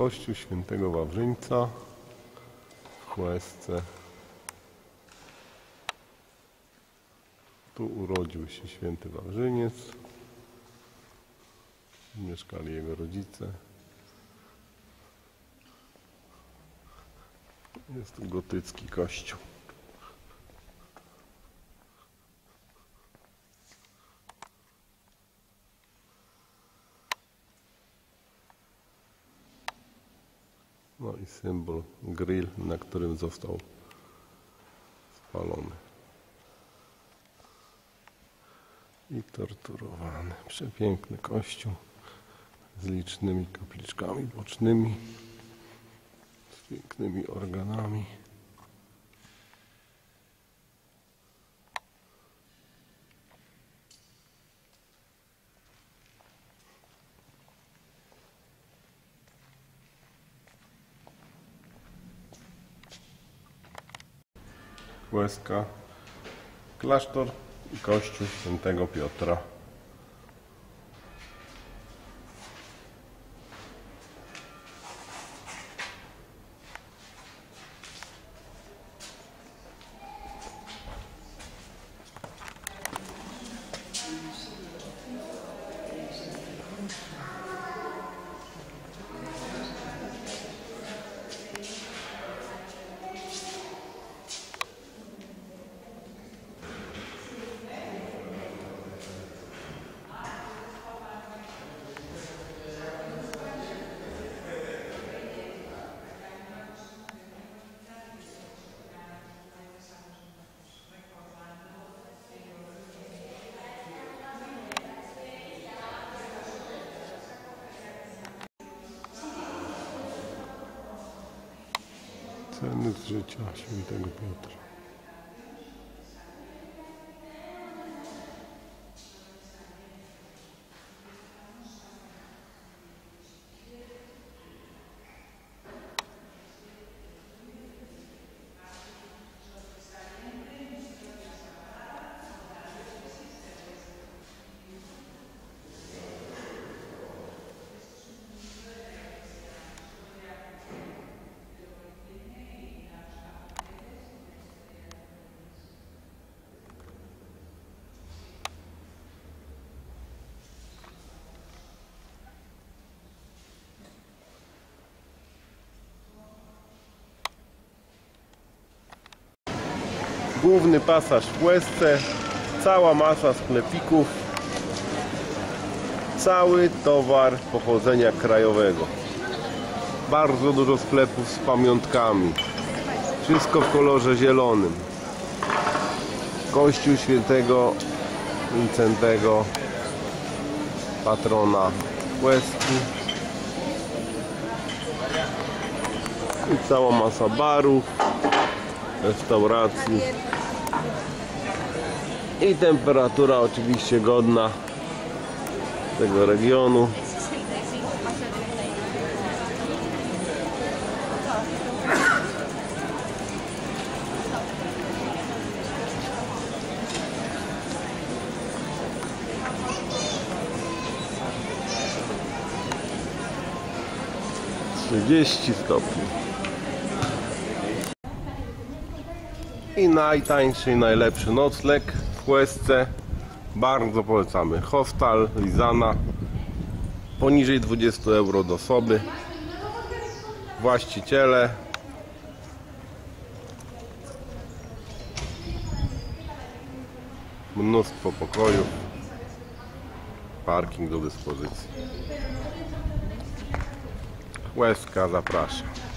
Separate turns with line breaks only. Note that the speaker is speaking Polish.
Kościół Świętego Wawrzyńca w Łezce. Tu urodził się święty Wawrzyniec. Mieszkali jego rodzice. Jest tu gotycki kościół. No i symbol grill, na którym został spalony i torturowany. Przepiękny kościół z licznymi kapliczkami bocznymi, z pięknymi organami. Łezka, klasztor i kościół Świętego Piotra. Ceny z życia Świętego Piotra. Główny pasaż w Łezce, cała masa sklepików, cały towar pochodzenia krajowego. Bardzo dużo sklepów z pamiątkami, wszystko w kolorze zielonym. Kościół Świętego Wincentego, patrona Łezki. I cała masa barów, restauracji. I temperatura oczywiście godna tego regionu. Trzydzieści stopni. I najtańszy i najlepszy nocleg w Łezce. Bardzo polecamy. Hostal Lizana. Poniżej 20 euro do osoby. Właściciele. Mnóstwo pokojów. Parking do dyspozycji. Łezka zaprasza.